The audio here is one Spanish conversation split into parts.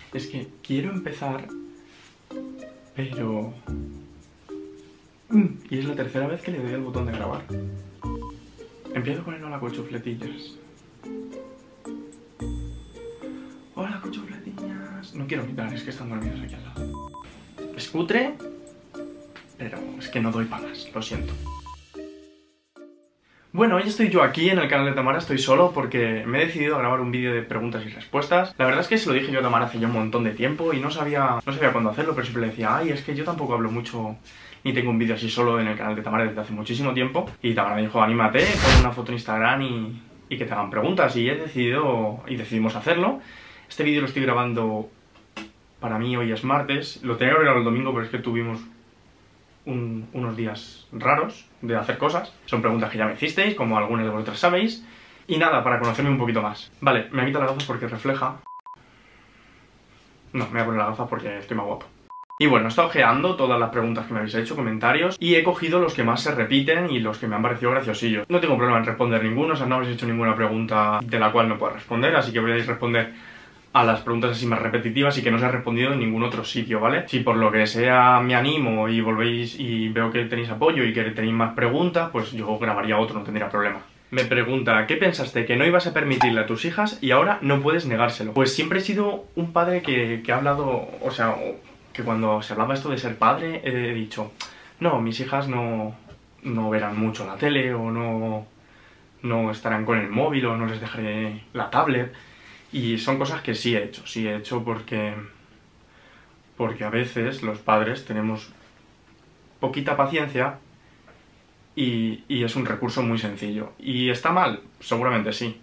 Es que quiero empezar, pero... Y es la tercera vez que le doy al botón de grabar. Empiezo con el hola cuchufletillas. Hola cuchufletillas. No quiero gritar, es que están dormidos aquí al lado. Es cutre, pero es que no doy para más, lo siento. Bueno, hoy estoy yo aquí en el canal de Tamara, estoy solo porque me he decidido a grabar un vídeo de preguntas y respuestas. La verdad es que se lo dije yo a Tamara hace ya un montón de tiempo y no sabía cuándo hacerlo, pero siempre le decía, ay, es que yo tampoco hablo mucho ni tengo un vídeo así solo en el canal de Tamara desde hace muchísimo tiempo. Y Tamara me dijo, anímate, pon una foto en Instagram y que te hagan preguntas. Y he decidido, y decidimos hacerlo. Este vídeo lo estoy grabando, para mí hoy es martes, lo tenía que grabar el domingo, pero es que tuvimos unos días raros de hacer cosas. Son preguntas que ya me hicisteis, como algunas de vosotras sabéis. Y nada, para conocerme un poquito más. Vale, me voy a quitar las gafas porque refleja. No, me voy a poner las gafas porque estoy más guapo. Y bueno, he estado ojeando todas las preguntas que me habéis hecho, comentarios, y he cogido los que más se repiten y los que me han parecido graciosillos. No tengo problema en responder ninguno, o sea, no habéis hecho ninguna pregunta de la cual no pueda responder, así que voy a responder a las preguntas así más repetitivas y que no os he respondido en ningún otro sitio, ¿vale? Si por lo que sea me animo y volvéis y veo que tenéis apoyo y que tenéis más preguntas, pues yo grabaría otro, no tendría problema. Me pregunta, ¿qué pensaste que no ibas a permitirle a tus hijas y ahora no puedes negárselo? Pues siempre he sido un padre que ha hablado, o sea, que cuando se hablaba esto de ser padre, he dicho, no, mis hijas no verán mucho la tele o no estarán con el móvil o no les dejaré la tablet. Y son cosas que sí he hecho porque a veces los padres tenemos poquita paciencia y es un recurso muy sencillo. ¿Y está mal? Seguramente sí.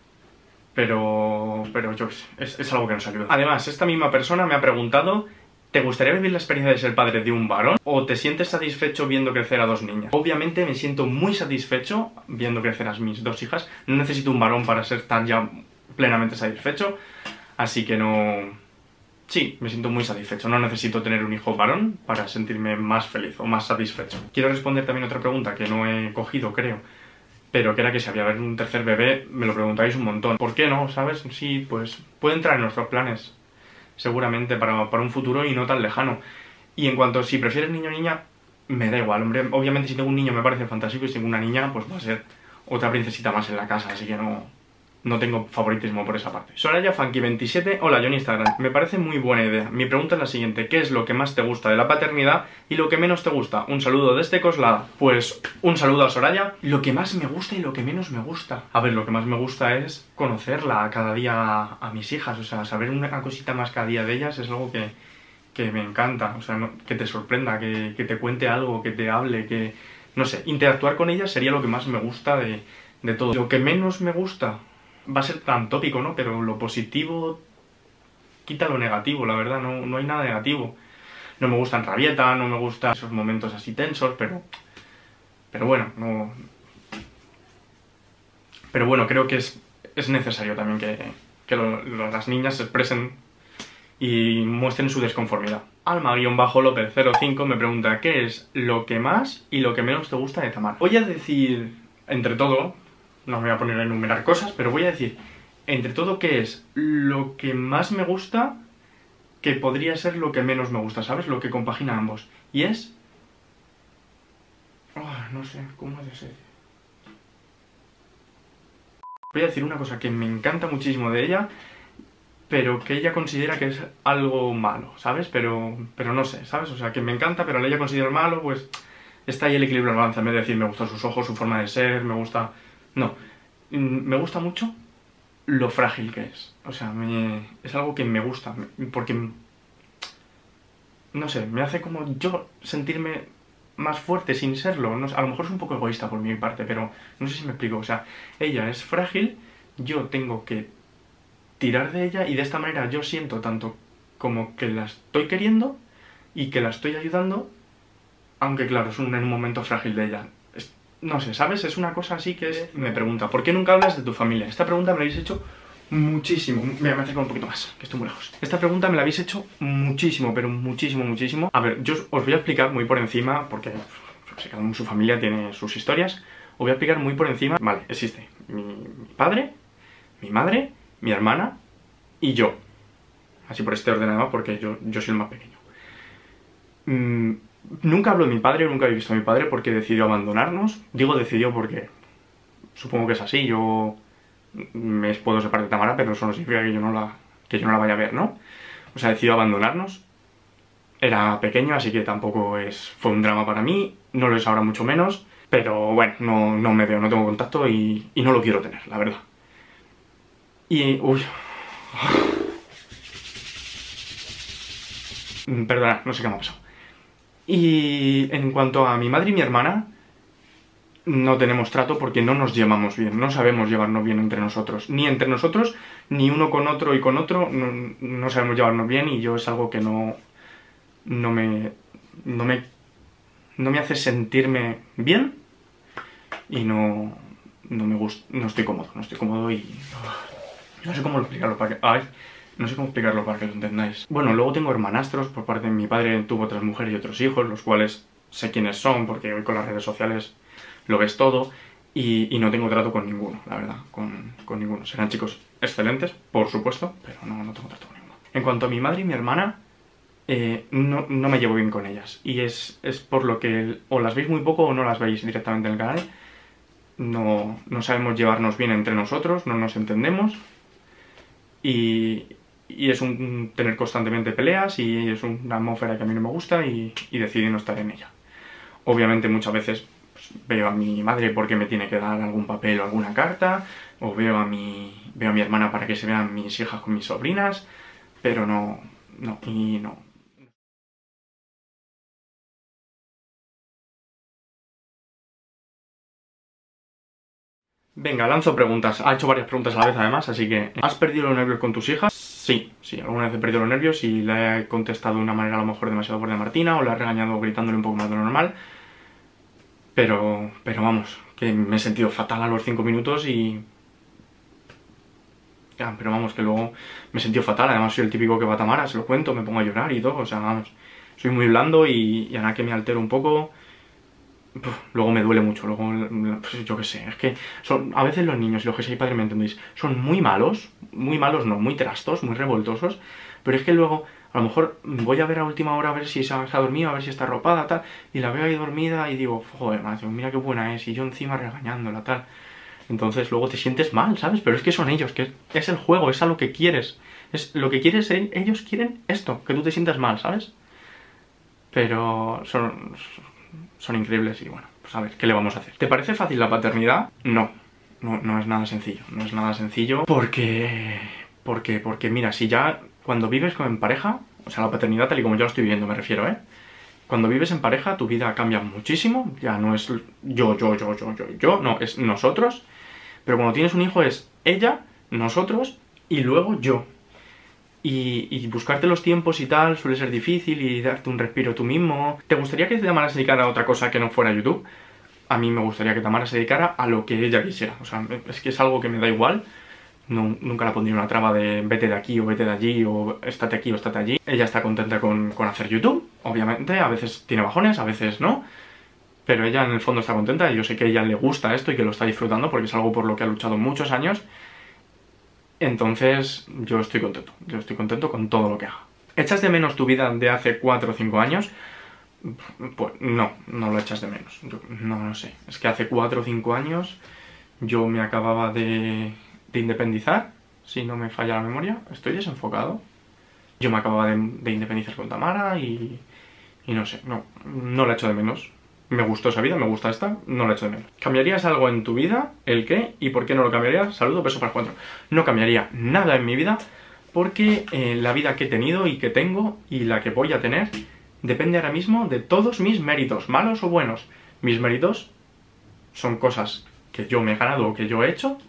Pero yo qué sé, es algo que nos ayuda. Además, esta misma persona me ha preguntado, ¿te gustaría vivir la experiencia de ser padre de un varón o te sientes satisfecho viendo crecer a dos niñas? Obviamente me siento muy satisfecho viendo crecer a mis dos hijas. No necesito un varón para ser tan ya plenamente satisfecho, así que no... Sí, me siento muy satisfecho. No necesito tener un hijo varón para sentirme más feliz o más satisfecho. Quiero responder también otra pregunta que no he cogido, creo, pero que era que si había un tercer bebé, me lo preguntáis un montón. ¿Por qué no? ¿Sabes? Sí, pues puede entrar en nuestros planes, seguramente, para un futuro y no tan lejano. Y en cuanto a si prefieres niño o niña, me da igual, hombre. Obviamente si tengo un niño me parece fantástico y si tengo una niña, pues va a ser otra princesita más en la casa, así que no tengo favoritismo por esa parte. Soraya Funky27, hola, yo en Instagram. Me parece muy buena idea. Mi pregunta es la siguiente, ¿qué es lo que más te gusta de la paternidad y lo que menos te gusta? Un saludo desde Coslada. Pues un saludo a Soraya. Lo que más me gusta y lo que menos me gusta. A ver, lo que más me gusta es conocerla cada día a mis hijas, o sea, saber una cosita más cada día de ellas es algo que me encanta, o sea, que te sorprenda, que te cuente algo, que te hable, que... No sé, interactuar con ellas sería lo que más me gusta de todo. Lo que menos me gusta... Va a ser tan tópico, ¿no? Pero lo positivo quita lo negativo, la verdad, no hay nada negativo. No me gustan rabieta, no me gustan esos momentos así tensos, pero bueno, no... Pero bueno, creo que es necesario también que las niñas se expresen y muestren su desconformidad. Alma-López05 me pregunta, ¿qué es lo que más y lo que menos te gusta de Tamara? Voy a decir, entre todo... No me voy a poner a enumerar cosas, pero voy a decir, entre todo, ¿qué es lo que más me gusta que podría ser lo que menos me gusta? ¿Sabes? Lo que compagina ambos. Y es... no sé, ¿cómo ha de ser? Voy a decir una cosa que me encanta muchísimo de ella, pero que ella considera que es algo malo, ¿sabes? Pero no sé, ¿sabes? O sea, que me encanta, pero ella considera malo, pues... Está ahí el equilibrio de la balanza, en vez de decir, me gustan sus ojos, su forma de ser, me gusta... No, me gusta mucho lo frágil que es. O sea, es algo que me gusta, porque, no sé, me hace como yo sentirme más fuerte sin serlo. No sé, a lo mejor es un poco egoísta por mi parte, pero no sé si me explico. O sea, ella es frágil, yo tengo que tirar de ella y de esta manera yo siento tanto como que la estoy queriendo y que la estoy ayudando, aunque claro, es en un momento frágil de ella. No sé, ¿sabes? Es una cosa así que me pregunta, ¿por qué nunca hablas de tu familia? Esta pregunta me la habéis hecho muchísimo. Mira, me acerco un poquito más, que estoy muy lejos. Esta pregunta me la habéis hecho muchísimo, pero muchísimo, muchísimo. A ver, yo os voy a explicar muy por encima, porque cada uno en su familia tiene sus historias. Os voy a explicar muy por encima. Vale, existe mi padre, mi madre, mi hermana y yo. así por este orden además, porque yo soy el más pequeño. Nunca hablo de mi padre, nunca he visto a mi padre porque decidió abandonarnos. Digo decidió porque supongo que es así, yo me puedo separar de Tamara, pero eso no significa que yo no la vaya a ver, ¿no? O sea, decidió abandonarnos. Era pequeño, así que tampoco fue un drama para mí, no lo es ahora mucho menos, pero bueno, no me veo, no tengo contacto y no lo quiero tener, la verdad. Y... uy... Perdona, no sé qué me ha pasado. Y en cuanto a mi madre y mi hermana, no tenemos trato porque no nos llevamos bien, no sabemos llevarnos bien entre nosotros. Ni entre nosotros, ni uno con otro y con otro, no sabemos llevarnos bien y yo es algo que no me hace sentirme bien y no me gusta, no estoy cómodo y no sé cómo explicarlo para que... Ay, no sé cómo explicarlo para que lo entendáis. Bueno, luego tengo hermanastros por parte de mi padre, tuvo otras mujeres y otros hijos, los cuales sé quiénes son porque hoy con las redes sociales lo ves todo y no tengo trato con ninguno, la verdad, con ninguno. Serán chicos excelentes, por supuesto, pero no tengo trato con ninguno. En cuanto a mi madre y mi hermana, no me llevo bien con ellas y es por lo que o las veis muy poco o no las veis directamente en el canal. No sabemos llevarnos bien entre nosotros, no nos entendemos y es un tener constantemente peleas y es una atmósfera que a mí no me gusta y decidí no estar en ella. Obviamente muchas veces pues, veo a mi madre porque me tiene que dar algún papel o alguna carta, o veo a mi hermana para que se vean mis hijas con mis sobrinas, pero no. Venga, lanzo preguntas. Ha hecho varias preguntas a la vez además, así que... ¿Has perdido los nervios con tus hijas? Sí, alguna vez he perdido los nervios y le he contestado de una manera a lo mejor demasiado fuerte a Martina o la he regañado gritándole un poco más de lo normal. Pero vamos, que me he sentido fatal a los 5 minutos y... Ya, pero vamos, que luego me he sentido fatal. Además soy el típico que va a Tamara, se lo cuento, me pongo a llorar y todo. O sea, vamos, soy muy blando y a nada que me altero un poco... luego me duele mucho, luego, pues yo qué sé, es que a veces los niños y los que seáis padres me entendéis, son muy malos no, muy trastos, muy revoltosos, pero es que luego, a lo mejor voy a ver a última hora a ver si se ha dormido, a ver si está arropada, tal, y la veo ahí dormida y digo, joder, macho, mira qué buena es, y yo encima regañándola, tal. Entonces luego te sientes mal, ¿sabes? Pero es que son ellos, que es el juego, es a lo que quieres, es lo que quieres, ellos quieren esto, que tú te sientas mal, ¿sabes? Pero son increíbles y bueno, pues a ver, ¿qué le vamos a hacer? ¿Te parece fácil la paternidad? No es nada sencillo, no es nada sencillo porque mira, si ya cuando vives en pareja, o sea, la paternidad tal y como yo la estoy viviendo me refiero, cuando vives en pareja tu vida cambia muchísimo, ya no es yo, no, es nosotros, pero cuando tienes un hijo es ella, nosotros y luego yo. Y buscarte los tiempos y tal suele ser difícil y darte un respiro tú mismo. ¿Te gustaría que Tamara se dedicara a otra cosa que no fuera YouTube? A mí me gustaría que Tamara se dedicara a lo que ella quisiera. O sea, es que es algo que me da igual. Nunca le pondría una traba de vete de aquí o vete de allí o estate aquí o estate allí. Ella está contenta con hacer YouTube, obviamente. A veces tiene bajones, a veces no. Pero ella en el fondo está contenta y yo sé que a ella le gusta esto y que lo está disfrutando porque es algo por lo que ha luchado muchos años. Entonces, yo estoy contento con todo lo que haga. ¿Echas de menos tu vida de hace 4 o 5 años? Pues no lo echas de menos. No sé. Es que hace 4 o 5 años yo me acababa de independizar, si no me falla la memoria. Estoy desenfocado. Yo me acababa de independizar con Tamara y no sé, no la echo de menos. Me gustó esa vida, me gusta esta, no la echo de menos. ¿Cambiarías algo en tu vida? ¿El qué? ¿Y por qué no lo cambiarías? Saludo, beso para 4. No cambiaría nada en mi vida porque la vida que he tenido y que tengo y la que voy a tener depende ahora mismo de todos mis méritos, malos o buenos. Mis méritos son cosas que yo me he ganado o que yo he hecho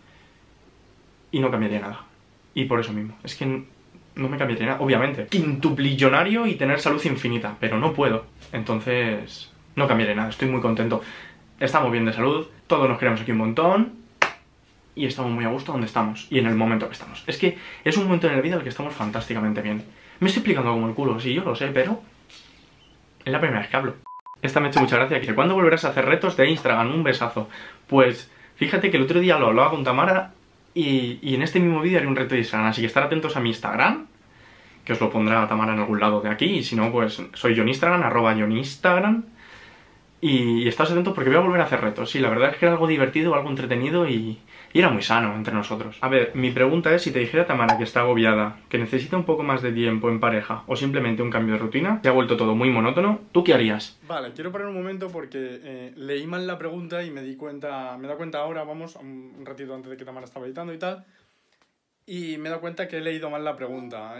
y no cambiaría nada. Y por eso mismo, es que no me cambiaría nada, obviamente. Quintuplillonario y tener salud infinita, pero no puedo. Entonces... no cambiaré nada, estoy muy contento. Estamos bien de salud, todos nos queremos aquí un montón y estamos muy a gusto donde estamos y en el momento que estamos. Es que es un momento en la vida en el que estamos fantásticamente bien. Me estoy explicando como el culo, sí, yo lo sé, pero es la primera vez que hablo. Esta me ha hecho mucha gracia. ¿Cuándo volverás a hacer retos de Instagram? Un besazo. Pues fíjate que el otro día lo hablaba con Tamara y en este mismo vídeo haré un reto de Instagram, así que estar atentos a mi Instagram, que os lo pondrá Tamara en algún lado de aquí, y si no, pues soy Joninstagram, @Joninstagram, y estáos atentos porque voy a volver a hacer retos. Sí, la verdad es que era algo divertido, algo entretenido y era muy sano entre nosotros. A ver, mi pregunta es, si te dijera Tamara que está agobiada, que necesita un poco más de tiempo en pareja o simplemente un cambio de rutina, se ha vuelto todo muy monótono, ¿tú qué harías? Vale, quiero parar un momento porque leí mal la pregunta y me he dado cuenta ahora, vamos, un ratito antes de que Tamara estaba editando y tal, y me he dado cuenta que he leído mal la pregunta.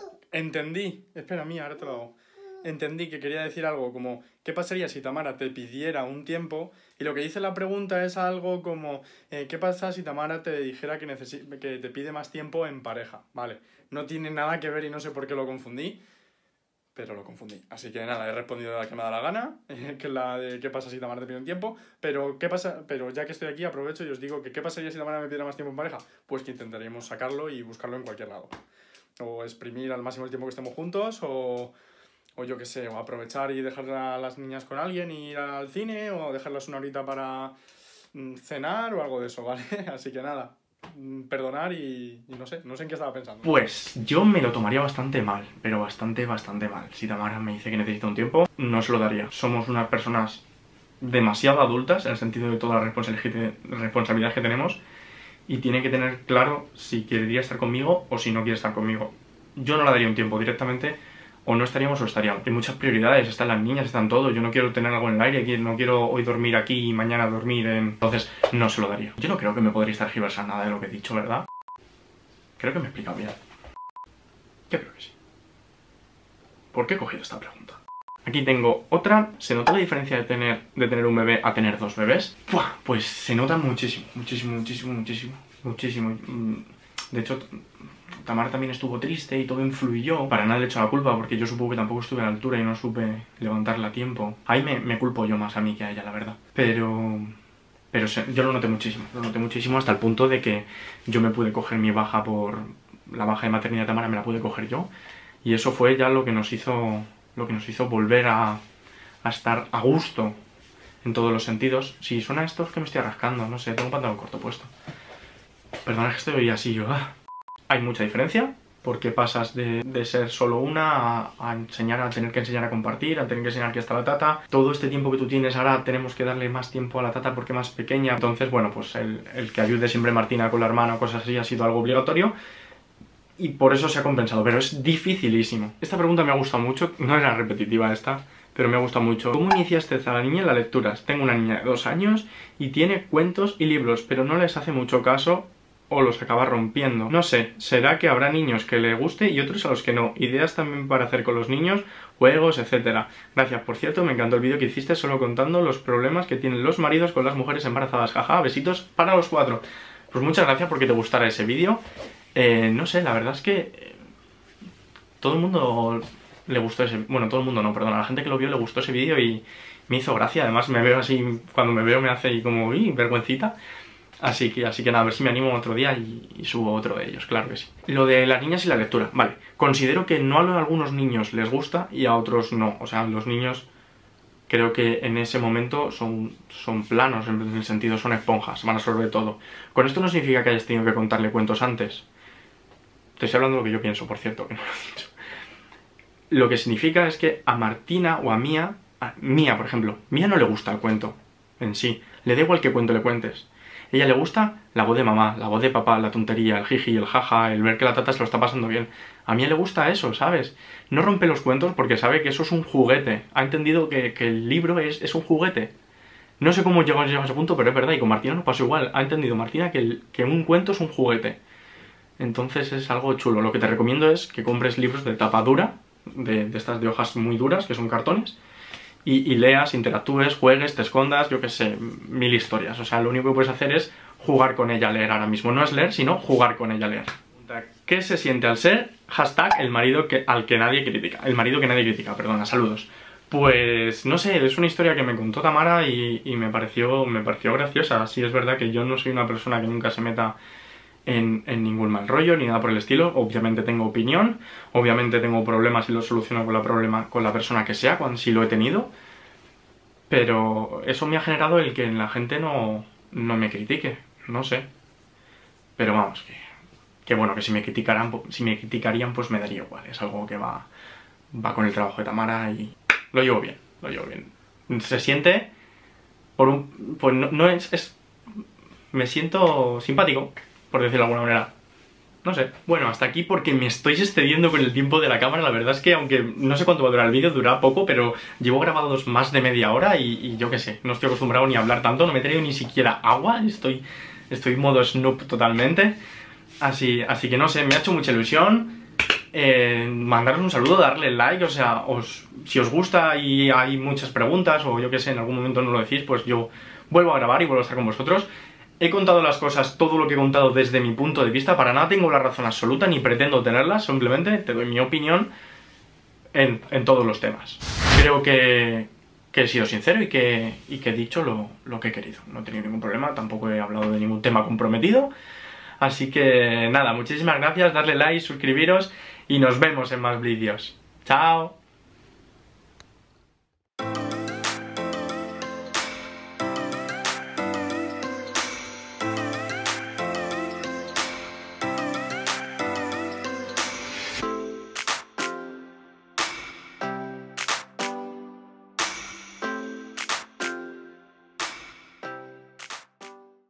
Ahora te lo hago. Entendí que quería decir algo como, ¿qué pasaría si Tamara te pidiera un tiempo? Y lo que dice la pregunta es algo como, ¿qué pasa si Tamara te dijera que te pide más tiempo en pareja? Vale, no tiene nada que ver y no sé por qué lo confundí, pero lo confundí. Así que nada, he respondido a la que me da la gana, que es la de qué pasa si Tamara te pide un tiempo, pero ya que estoy aquí aprovecho y os digo que ¿qué pasaría si Tamara me pidiera más tiempo en pareja? Pues que intentaríamos sacarlo y buscarlo en cualquier lado. O exprimir al máximo el tiempo que estemos juntos, o yo qué sé, o aprovechar y dejar a las niñas con alguien y ir al cine, o dejarlas una horita para cenar o algo de eso, ¿vale? Así que nada, perdonar y no sé en qué estaba pensando. Pues yo me lo tomaría bastante mal, pero bastante mal. Si Tamara me dice que necesita un tiempo, no se lo daría. Somos unas personas demasiado adultas, en el sentido de toda la responsabilidad que tenemos, y tiene que tener claro si querría estar conmigo o si no quiere estar conmigo. Yo no le daría un tiempo directamente, o no estaríamos o estaríamos. Hay muchas prioridades, están las niñas, están todo. Yo no quiero tener algo en el aire, no quiero hoy dormir aquí y mañana dormir en... Entonces, no se lo daría. Yo no creo que me podría estar tergiversar nada de lo que he dicho, ¿verdad? Creo que me he explicado bien. Yo creo que sí. ¿Por qué he cogido esta pregunta? Aquí tengo otra. ¿Se nota la diferencia de tener un bebé a tener dos bebés? ¡Buah! Pues se nota muchísimo. De hecho, Tamara también estuvo triste y todo influyó. Para nada le echo la culpa porque yo supongo que tampoco estuve a la altura y no supe levantarla a tiempo. Ahí me culpo yo más a mí que a ella, la verdad. Pero yo lo noté muchísimo hasta el punto de que yo me pude coger mi baja por... La baja de maternidad de Tamara me la pude coger yo. Y eso fue ya lo que nos hizo volver a estar a gusto en todos los sentidos. Si suena esto es que me estoy rascando, no sé, tengo un pantalón corto puesto. Perdona que estoy así yo. Hay mucha diferencia, porque pasas de ser solo una a enseñar, a tener que enseñar a compartir, a tener que enseñar que está la tata. Todo este tiempo que tú tienes ahora tenemos que darle más tiempo a la tata porque es más pequeña. Entonces, bueno, pues el que ayude siempre Martina con la hermana o cosas así ha sido algo obligatorio. Y por eso se ha compensado, pero es dificilísimo. Esta pregunta me ha gustado mucho, no era repetitiva esta, pero me ha gustado mucho. ¿Cómo iniciaste a la niña en las lecturas? Tengo una niña de 2 años y tiene cuentos y libros, pero no les hace mucho caso o los acaba rompiendo. No sé, será que habrá niños que le guste y otros a los que no. Ideas también para hacer con los niños, juegos, etcétera. Gracias, por cierto, me encantó el vídeo que hiciste solo contando los problemas que tienen los maridos con las mujeres embarazadas. Jaja, besitos para los 4. Pues muchas gracias porque te gustara ese vídeo. No sé, la verdad es que todo el mundo le gustó ese... Bueno, todo el mundo no, perdón, a la gente que lo vio le gustó ese vídeo y me hizo gracia. Además me veo así, cuando me veo me hace ahí como, vergüencita. Así que nada, a ver si me animo otro día y subo otro de ellos, claro que sí. Lo de las niñas y la lectura, vale. Considero que no a algunos niños les gusta y a otros no. O sea, los niños creo que en ese momento son planos, en el sentido son esponjas, van a absorber todo. Con esto no significa que hayas tenido que contarle cuentos antes. Te estoy hablando de lo que yo pienso, por cierto, que no lo he dicho. Lo que significa es que a Martina o a Mía, por ejemplo, Mía no le gusta el cuento en sí. Le da igual qué cuento le cuentes. A ella le gusta la voz de mamá, la voz de papá, la tontería, el jiji, el jaja, el ver que la tata se lo está pasando bien. A Mía le gusta eso, ¿sabes? No rompe los cuentos porque sabe que eso es un juguete. Ha entendido que el libro es un juguete. No sé cómo llegó a ese punto, pero es verdad. Y con Martina nos pasó igual. Ha entendido Martina que un cuento es un juguete. Entonces es algo chulo. Lo que te recomiendo es que compres libros de tapa dura, de estas de hojas muy duras, que son cartones, y leas, interactúes, juegues, te escondas, yo qué sé, 1000 historias. O sea, lo único que puedes hacer es jugar con ella a leer ahora mismo. No es leer, sino jugar con ella a leer. ¿Qué se siente al ser? #el marido al que nadie critica. El marido que nadie critica, perdona, saludos. Pues no sé, es una historia que me contó Tamara y me pareció graciosa. Sí, es verdad que yo no soy una persona que nunca se meta en ningún mal rollo ni nada por el estilo. Obviamente tengo opinión, obviamente tengo problemas y los soluciono con la persona que sea, cuando sí lo he tenido, pero eso me ha generado el que la gente no me critique, no sé, pero vamos, que que bueno, que si me criticarían, pues me daría igual. Es algo que va con el trabajo de Tamara y lo llevo bien, lo llevo bien. Se siente pues no es... Me siento simpático, por decirlo de alguna manera. No sé. Bueno, hasta aquí porque me estoy excediendo con el tiempo de la cámara. La verdad es que, aunque no sé cuánto va a durar el vídeo, dura poco, pero llevo grabados más de media hora y yo qué sé, no estoy acostumbrado ni a hablar tanto, no me he traído ni siquiera agua, estoy en modo Snoop totalmente. Así que no sé, me ha hecho mucha ilusión mandaros un saludo, darle like, o sea, si os gusta y hay muchas preguntas, o yo qué sé, en algún momento no lo decís, pues yo vuelvo a grabar y vuelvo a estar con vosotros. He contado las cosas, todo lo que he contado desde mi punto de vista, para nada tengo la razón absoluta, ni pretendo tenerla, simplemente te doy mi opinión en todos los temas. Creo que he sido sincero y que he dicho lo que he querido. No he tenido ningún problema, tampoco he hablado de ningún tema comprometido. Así que nada, muchísimas gracias, darle like, suscribiros y nos vemos en más vídeos. ¡Chao!